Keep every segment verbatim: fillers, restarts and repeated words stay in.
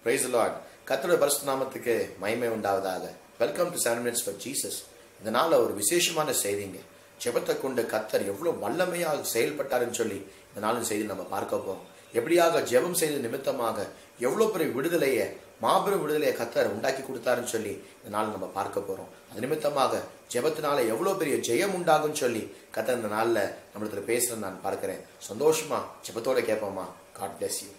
Praise the Lord. கர்த்தருடைய பரிசுத்த நாமத்துக்கு மகிமை உண்டாவதாக. Welcome to seven minutes for Jesus. இந்த நாள்ல ஒரு விசேஷமான செய்திங்க. ஜெபத்தை கொண்டு கர்த்தர் எவ்வளவு வல்லமையாக செயல்பட்டாருன்னு சொல்லி இந்த நாளின் செய்தி நம்ம பார்க்க போறோம். எப்படியாக ஜெபம் செய்த நிமித்தமாக எவ்வளவு பெரிய விடுதலையை மாபெரும் விடுதலையை கர்த்தர் உண்டாக்கி கொடுத்தாருன்னு சொல்லி இந்த நாள் நம்ம பார்க்க போறோம். அது நிமித்தமாக ஜெபத்தினால எவ்வளவு பெரிய ஜெயம் உண்டாகும் சொல்லி கர்த்தர் இந்த நாள்ல நம்மளுக்கு பேசுறேன் நான் பார்க்கிறேன். சந்தோஷமா ஜெபத்தோட கேட்போமா? God bless you.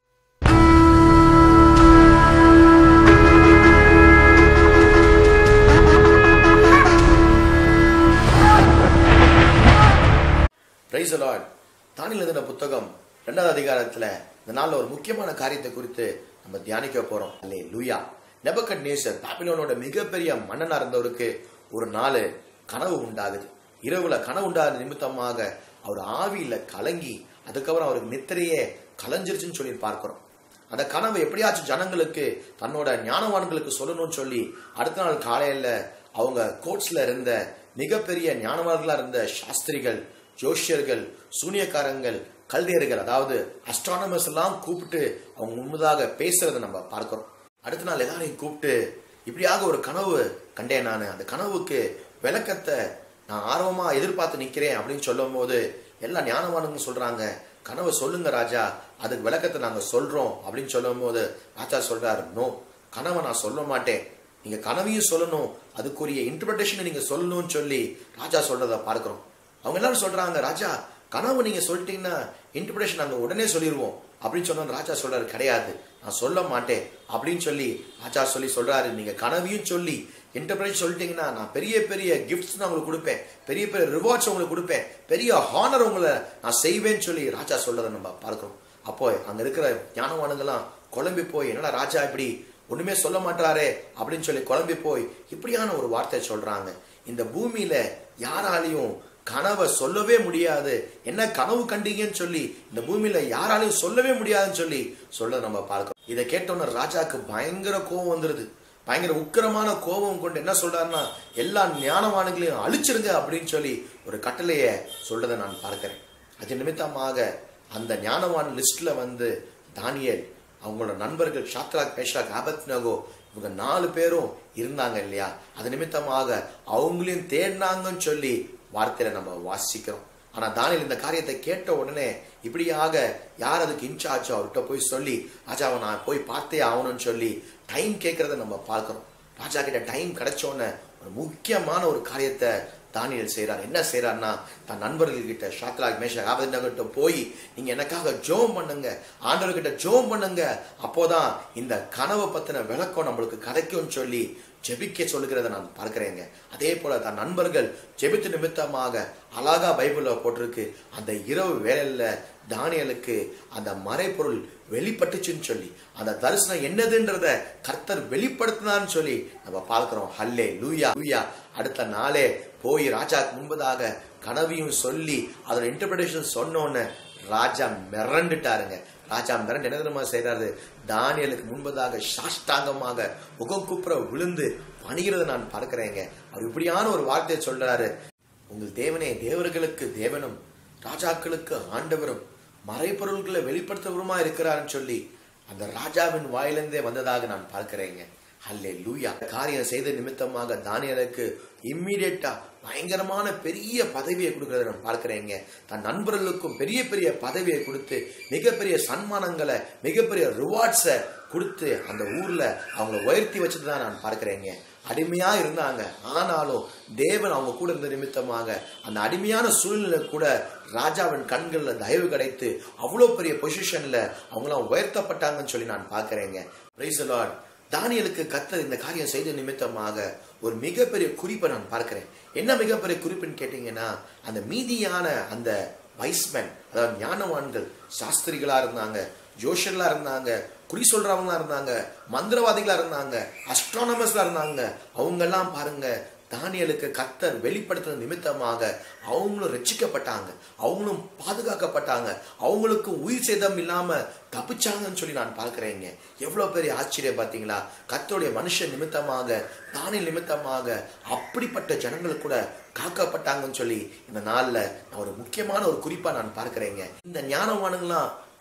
Praise the Lord. தானியேல் எழுதின புத்தகம் இரண்டாவது அதிகாரத்துல இந்த நாள்ல ஒரு முக்கியமான காரியத்தை குறித்து நம்ம தியானிக்க போறோம். அல்லேலூயா. நேபுகத்நேசர் பாபிலோனோட மிகப்பெரிய மன்னனா இருந்தவருக்கு ஒரு நாள் கனவு உண்டாகுது. இரவுல கனவு உண்டாத நிமித்தமாக அவர் ஆவியில கலங்கி அதுக்கப்புறம் அவருக்கு நித்திரையே கலைஞ்சிருச்சுன்னு சொல்லி பார்க்கிறோம். அந்த கனவு எப்படியாச்சும் ஜனங்களுக்கு தன்னோட ஞானவான்களுக்கு சொல்லணும்னு சொல்லி அடுத்த நாள் காலையில அவங்க கோட்ஸ்ல இருந்த மிகப்பெரிய ஞானவான்களா இருந்த சாஸ்திரிகள், ஜோஷியர்கள், சூனியக்காரங்கள், கல்தேயர்கள், அதாவது அஸ்ட்ரானமர்ஸ் எல்லாம் கூப்பிட்டு அவங்க முன்பதாக பேசுறதை நம்ம பார்க்கிறோம். அடுத்த நாள் எல்லாரையும் கூப்பிட்டு இப்படியாக ஒரு கனவு கண்டேன், நான் அந்த கனவுக்கு விளக்கத்தை நான் ஆர்வமா எதிர்பார்த்து நிக்கிறேன் அப்படின்னு சொல்லும் போது எல்லா ஞானவானுங்களும் சொல்றாங்க, கனவை சொல்லுங்க ராஜா, அதுக்கு விளக்கத்தை நாங்க சொல்றோம் அப்படின்னு சொல்லும் போது ராஜா சொல்றாரு, நோ, கனவை நான் சொல்ல மாட்டேன், நீங்க கனவையும் சொல்லணும், அதுக்குரிய இன்டர்பிரேஷனை நீங்க சொல்லணும்னு சொல்லி ராஜா சொல்றதை பார்க்கிறோம். அவங்க எல்லாரும் சொல்றாங்க, ராஜா கனவு நீங்க சொல்லிட்டீங்கன்னா இன்டர்பிரேஷன் நாங்க உடனே சொல்லிடுவோம் அப்படின்னு சொன்ன ராஜா சொல்றாரு, கிடையாது, நான் சொல்ல மாட்டேன் அப்படின்னு சொல்லி ராஜா சொல்லி சொல்றாரு, நீங்க கனவையும் சொல்லி இன்டர்பிரேஷன் சொல்லிட்டீங்கன்னா நான் பெரிய பெரிய கிஃப்ட்ஸ் நான் உங்களுக்கு கொடுப்பேன், பெரிய பெரிய ரிவார்ட்ஸ் உங்களுக்கு கொடுப்பேன், பெரிய ஹானர் உங்களை நான் செய்வேன்னு சொல்லி ராஜா சொல்றதை நம்ம பார்க்கிறோம். அப்போ அங்க இருக்கிற ஞானவானுங்கெல்லாம் குழம்பி போய், என்னடா ராஜா இப்படி ஒண்ணுமே சொல்ல மாட்டாரே அப்படின்னு சொல்லி குழம்பி போய் இப்படியான ஒரு வார்த்தை சொல்றாங்க, இந்த பூமியில யாராலையும் கனவை சொல்லவே முடியாது, என்ன கனவு கண்டீங்கன்னு சொல்லி இந்த பூமியில யாராலையும் சொல்லவே முடியாதுன்னு சொல்லி சொல்ல நம்ம பார்க்கிறோம். இதை கேட்டோன்னு ராஜாக்கு பயங்கர கோபம் வந்துருது. பயங்கர உக்கிரமான கோபம் கொண்டு என்ன சொல்றாருன்னா, எல்லா ஞானவான்களையும் அழிச்சிருங்க அப்படின்னு சொல்லி ஒரு கட்டளைய சொல்றதை நான் பார்க்கிறேன். அது நிமித்தமாக அந்த ஞானவான் லிஸ்ட்ல வந்து தானியேல், அவங்களோட நண்பர்கள் ஷாத்ராக், மேஷாக், ஆபத்நேகோ, இவங்க நாலு பேரும் இருந்தாங்க இல்லையா, அது நிமித்தமாக அவங்களையும் தேடினாங்கன்னு சொல்லி வார்த்தையில நம்ம வாசிக்கிறோம். ஆனா தானியேல் இந்த காரியத்தை கேட்ட உடனே இப்படியாக யார் அதுக்கு இன்சார்ஜோ அவர்கிட்ட போய் சொல்லி, ராஜாவை நான் போய் பார்த்தே ஆகணும்னு சொல்லி டைம் கேட்கறத நம்ம பார்க்கிறோம். ராஜா கிட்ட டைம் கிடைச்சோன்னு ஒரு முக்கியமான ஒரு காரியத்தை தானியேல் செய்யறாரு. என்ன செய்யறாருன்னா, தன் நண்பர்கள் கிட்ட ஷாத்ராக், மேஷாக், ஆபத்நேகோ போய் நீங்க எனக்காக ஜெபம் பண்ணுங்க, ஆண்டவர்கிட்ட ஜெபம் பண்ணுங்க, அப்போதான் இந்த கனவை பத்தின விளக்கம் நம்மளுக்கு கிடைக்கும்னு சொல்லி ஜெபிக்க சொல்லுகிறத நான் பார்க்கிறேங்க. அதே போல தன் நண்பர்கள் ஜெபித்து நிமித்தமாக அழகா பைபிள்ல போட்டிருக்கு, அந்த இரவு வேளையில தானியேலுக்கு அந்த மறைபொருள் வெளிப்பட்டுச்சுன்னு சொல்லி அந்த தரிசனம் என்னதுன்றத கர்த்தர் வெளிப்படுத்தினான்னு சொல்லி நம்ம பார்க்கிறோம். ஹல்லே லூயா லூயா. அடுத்த நாளே போய் ராஜாக்கு முன்பதாக கனவையும் சொல்லி அதோட இன்டர்பிரேஷன் சொன்னோன்னு ராஜா மிரண்டுட்டாருங்க. ராஜா மிரண்டு என்ன தெரியுமா செய்யறாரு, தானியேலுக்கு முன்பதாக சாஷ்டாங்கமாக முகம் குப்புற விழுந்து பணிகிறத நான் பார்க்கிறேங்க. அவர் இப்படியான ஒரு வார்த்தையை சொல்றாரு, உங்கள் தேவனே தேவர்களுக்கு தேவனும் ராஜாக்களுக்கு ஆண்டவரும் மறைபொருள்களை வெளிப்படுத்துவருமா இருக்கிறாருன்னு சொல்லி அந்த ராஜாவின் வாயிலிருந்தே வந்ததாக நான் பார்க்கிறேங்க. ஹல்லேலூயா. காரியம் செய்த நிமித்தமாக தானியேலுக்கு இம்மீடியட்டா பயங்கரமான பெரிய பதவியை கொடுக்கறத நான் பார்க்கிறேங்க. தன் நண்பர்களுக்கும் பெரிய பெரிய பதவியை கொடுத்து மிகப்பெரிய சன்மானங்களை, மிகப்பெரிய ரிவார்ட்ஸை கொடுத்து அந்த ஊர்ல அவங்கள உயர்த்தி வச்சுதான் நான் பார்க்கிறேங்க. அடிமையா இருந்தாங்க, ஆனாலும் தேவன் அவங்க கூட இருந்த நிமித்தமாக அந்த அடிமையான சூழ்நிலை கூட ராஜாவின் கண்கள்ல தயவு கிடைத்து அவ்வளவு பெரிய பொசிஷன்ல அவங்களாம் உயர்த்தப்பட்டாங்கன்னு சொல்லி நான் பார்க்கிறேங்க. Price the Lord. தானியேலுக்கு கர்த்தர் இந்த காரியம் செய்த நிமித்தமாக ஒரு மிகப்பெரிய குறிப்பை நான் பார்க்கிறேன். என்ன மிகப்பெரிய குறிப்புன்னு கேட்டீங்கன்னா, அந்த மீதியான அந்த வைஸ்மேன், அதாவது ஞானவான்கள், சாஸ்திரிகளா இருந்தாங்க, ஜோஷர்களா இருந்தாங்க, குறி சொல்றவங்களா இருந்தாங்க, மந்திரவாதிகளா இருந்தாங்க, அஸ்ட்ரானமர்ஸ்லா இருந்தாங்க, அவங்க எல்லாம் பாருங்க தானியேலுக்கு கர்த்தர் வெளிப்படுத்துற நிமித்தமாக அவங்களும் ரட்சிக்கப்பட்டாங்க, அவங்களும் பாதுகாக்கப்பட்டாங்க, அவங்களுக்கு உயிர் சேதம் இல்லாம தப்பிச்சாங்கன்னு சொல்லி நான் பார்க்கிறேங்க. எவ்வளவு பெரிய ஆச்சரியம் பாத்தீங்களா? கர்த்தருடைய மனுஷன் நிமித்தமாக, தானியேல் நிமித்தமாக அப்படிப்பட்ட ஜனங்கள் கூட காக்கப்பட்டாங்கன்னு சொல்லி இந்த நாள்ல நான் ஒரு முக்கியமான ஒரு குறிப்பா நான் பார்க்கிறேங்க. இந்த ஞானவானுங்களாம்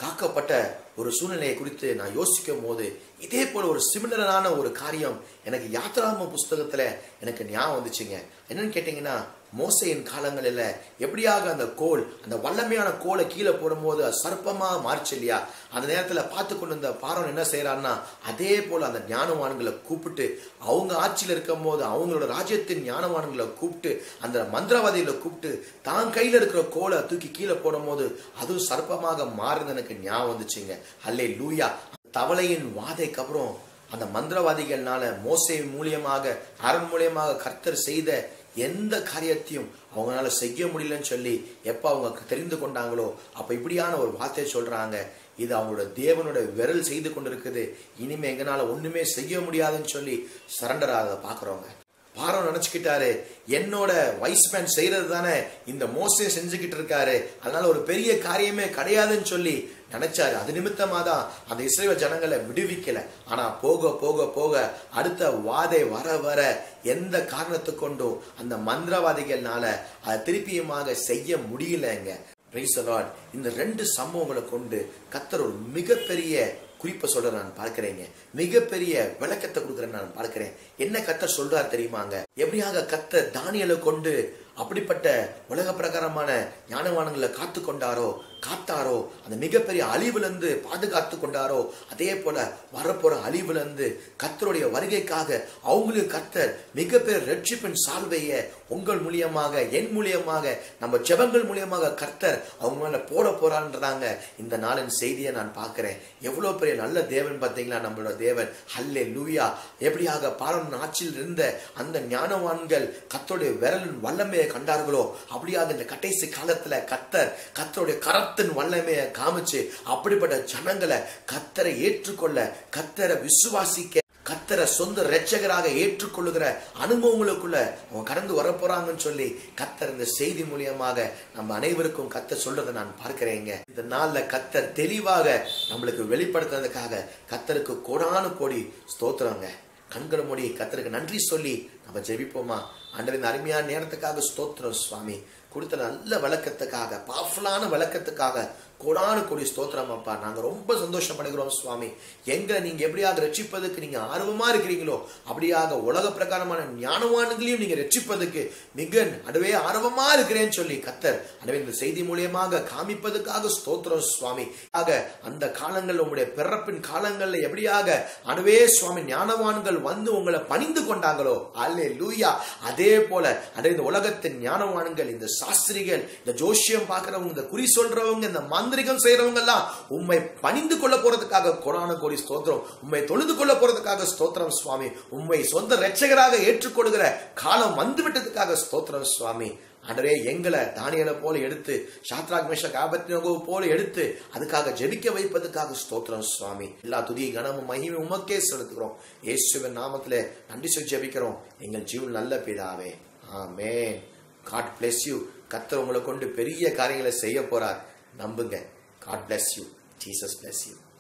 காக்கப்பட்ட ஒரு சூழ்நிலையை குறித்து நான் யோசிக்கும் போது இதே போல ஒரு சிமிலரான ஒரு காரியம் எனக்கு யாத்ராம புஸ்தகத்துல எனக்கு ஞாபகம் வந்துச்சுங்க. என்னன்னு கேட்டீங்கன்னா, மோசையின் காலங்களில் எப்படியாக அந்த கோல், அந்த வல்லமையான கோலை கீழே போடும்போது சர்ப்பமா மாறிச்சு இல்லையா, அந்த நேரத்தில் பார்த்து கொண்டு இந்த பார்வோன் என்ன செய்யறான்னா, அதே போல அந்த ஞானவான்களை கூப்பிட்டு அவங்க ஆட்சியில் இருக்கும் போது அவங்களோட ராஜ்யத்தின் ஞானவான்களை கூப்பிட்டு அந்த மந்திரவாதிகளை கூப்பிட்டு தான் கையில் இருக்கிற கோலை தூக்கி கீழே போடும் போது அதுவும் சர்ப்பமாக மாறுது எனக்கு ஞாபகம் வந்துச்சுங்க. அல்லேலூயா. தவளையின் வாதைக்கு அப்புறம் அந்த மந்திரவாதிகள்னால மோசே மூலியமாக ஆரோன் மூலியமாக கர்த்தர் செய்த எந்த காரியத்தையும் அவங்களால செய்ய முடியலன்னு சொல்லி எப்ப அவங்க தெரிந்து கொண்டாங்களோ அப்ப இப்படியான ஒரு வார்த்தையை சொல்றாங்க, இது அவங்களோட தேவனோட விரல் செய்து கொண்டிருக்குது, இனிமே எங்கனால ஒண்ணுமே செய்ய முடியாதுன்னு சொல்லி சரண்டர் ஆக பாக்குறவங்க. பார்வோன் நினைச்சுக்கிட்டாரு, என்னோட வைஸ்மேன் செய்யறது தானே இந்த மோசே செஞ்சுக்கிட்டு இருக்காரு, அதனால ஒரு பெரிய காரியமே கிடையாதுன்னு சொல்லி நினைச்சாரு. அது நிமித்தமா தான் அந்த இஸ்ரவேல் ஜனங்களை விடுவிக்கல. ஆனா போக போக போக அடுத்த வாதை வர வர எந்த காரணத்தை கொண்டும் அந்த மந்திரவாதிகள்னால அதை திருப்பியுமாக செய்ய முடியலங்க. Praise the Lord. இந்த ரெண்டு சம்பவங்களை கொண்டு கர்த்தர் ஒரு மிகப்பெரிய குறிப்பை சொல்ற நான் பார்க்கிறேங்க, மிகப்பெரிய விளக்கத்தை கொடுக்குறேன் நான் பார்க்கிறேன். என்ன கர்த்தர் சொல்றாரு தெரியுமாங்க? எப்படியாக கர்த்தர் தானியேலை கொண்டு அப்படிப்பட்ட உலக பிரகாரமான ஞானவான்களை காத்து கொண்டாரோ காத்தாரோ, அந்த மிகப்பெரிய அழிவுல இருந்து பாதுகாத்து கொண்டாரோ, அதே போல வரப்போற அழிவுல இருந்து கர்த்தருடைய வருகைக்காக அவங்களுக்கு கர்த்தர் மிகப்பெரிய ரட்சிப்பின் சால்வைய உங்கள் மூலியமாக என் மூலியமாக நம்ம ஜெபங்கள் மூலியமாக கர்த்தர் அவங்க மேல போட போறான்றாங்க. இந்த நாளின் செய்தியை நான் பார்க்கிறேன். எவ்வளவு பெரிய நல்ல தேவன் பார்த்தீங்களா நம்மளோட தேவன். அல்லேலூயா. எப்படியாக பார்வோன் ஆட்சியில் இருந்த அந்த ஞானவான்கள் கர்த்தருடைய விரலின் வல்லமையை கண்டார்களோ, அப்படியாக இந்த கடைசி காலத்துல கர்த்தர் கர்த்தருடைய கர வல்லமையை காமிச்சு அப்படிப்பட்ட ஜனங்களை கர்த்தரை ஏற்றுக்கொள்ள, கர்த்தரை விசுவாசிக்க, கர்த்தரை சொந்த இரட்சகராக ஏற்றுக்கொள்ளுகிற அனுபவங்களுக்குள்ள அவங்க கடந்து வர போறாங்கன்னு சொல்லி கர்த்தர் இந்த செய்தி மூலியமாக நம்ம அனைவருக்கும் கர்த்தர் சொல்றதை நான் பார்க்கிறேங்க. இந்த நாள்ல கர்த்தர் தெளிவாக நம்மளுக்கு வெளிப்படுத்துறதுக்காக கர்த்தருக்கு கோடானு கோடி ஸ்தோத்திரங்க. கண்களை மூடி கர்த்தருக்கு நன்றி சொல்லி நம்ம ஜெபிப்போமா? ஆண்டவரே, இந்த அருமையான நேரத்துக்காக ஸ்தோத்திரம் சுவாமி. கொடுத்த நல்ல விளக்கத்துக்காக, பவர்ஃபுல்லான விளக்கத்துக்காக கோடானு கோடி ஸ்தோத்திரம் அப்பா. நாங்க ரொம்ப சந்தோஷப்படுகிறோம் சுவாமி. எங்களை நீங்க எப்படியாக ரட்சிப்பதற்கு நீங்க ஆர்வமா இருக்கிறீங்களோ அப்படியாக உலக பிரகாரமான ஞானவான்களையும் நீங்க ரட்சிப்பதற்கு மிக அடுவே ஆர்வமா இருக்கிறேன்னு சொல்லி கர்த்தர் அடுவே இந்த செய்தி மூலியமாக காமிப்பதற்காக ஸ்தோத்திரம் சுவாமி. ஆக அந்த காலங்கள் உங்களுடைய பிறப்பின் காலங்கள்ல எப்படியாக அடுவே சுவாமி ஞானவான்கள் வந்து உங்களை பணிந்து கொண்டாங்களோ, அல்லேலூயா, அதே போல அதே இந்த உலகத்தின் ஞானவான்கள், இந்த சாஸ்திரிகள், இந்த ஜோசியம் பார்க்கிறவங்க, இந்த குறி சொல்றவங்க, இந்த மந்திரிகம் செய்யறவங்க எல்லாம் உம்மை பணிந்து கொள்ள போறதுக்காக கோடான கோடி ஸ்தோத்திரம். உம்மை தொழுது கொள்ள போறதுக்காக ஸ்தோத்திரம் சுவாமி. உம்மை சொந்த இரட்சகராக ஏற்றுக்கொள்கிற காலம் வந்து விட்டதுக்காக ஸ்தோத்திரம் சுவாமி. ஆண்டவரே, எங்களை தானியேலை போல எடுத்து, சாத்ராக் மேஷாக் ஆபேத்நேகோ போல எடுத்து அதுக்காக ஜெபிக்க வைப்பதற்காக ஸ்தோத்திரம் சுவாமி. எல்லா துதி கனமும் மகிமை உமக்கே செலுத்துகிறோம். இயேசுவின் நாமத்திலே நன்றி சொல்லி ஜெபிக்கிறோம் எங்கள் ஜீவன் நல்ல பிதாவே. ஆமென். God bless you. கர்த்தர் உங்களை கொண்டு பெரிய காரியங்களை செய்ய போறார். நம்புங்க. God bless you. Jesus bless you.